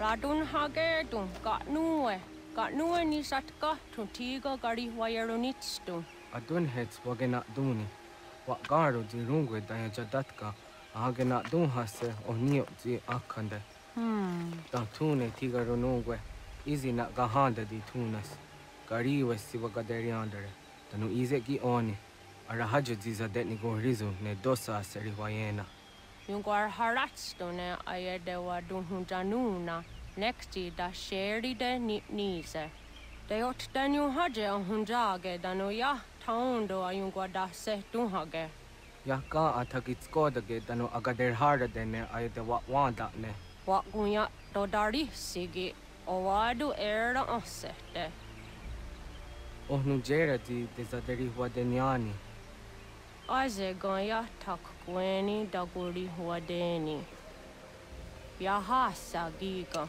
Radun hagertun, got nue ni satka, tuntigo gari wayarunitstu. Adun hets wagena duni. Wat garo di rungwe daya jadatka, agena dun hase o nio di akande. Dan tune tigaro nungwe, izi na gahanda di tunas. Gariwe si wagaderiandere, tanu ize gi oni. Arahajo di zadetni go rizu ne dosa seri wayena. Yungar haratstone ayedewa dunhunjanuna, nexti da sheri de nipnise. De ot danu haje on hunjage danu ya taundo ayungwa da se dunhage. Ya ka atakitskodige danu agader harda dene ayedewa wanda ne. Wakunya dodari sigi, owadu era osete. Ohnu jera di dezaderi wadenyani. Aze gaya tak gweni daguri wadeni. Yahasa giga.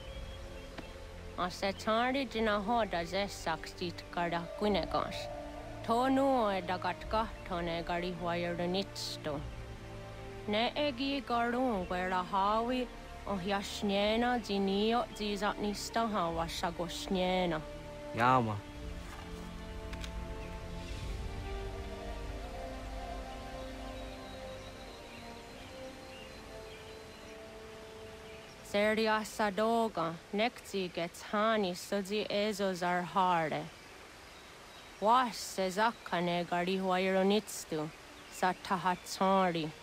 Asetari jina hoda ze sakstit kada kunegas. Tonu e dagatka tone gari wayarunitsto. Ne egi garun gwera hawi o yashnena zinio zizatnista hawa shagoshnena. Yama. Seria sadoga, nekti gets hani sudzi ezos are harde. Was sezakane gari wayronitstu, satahatsari.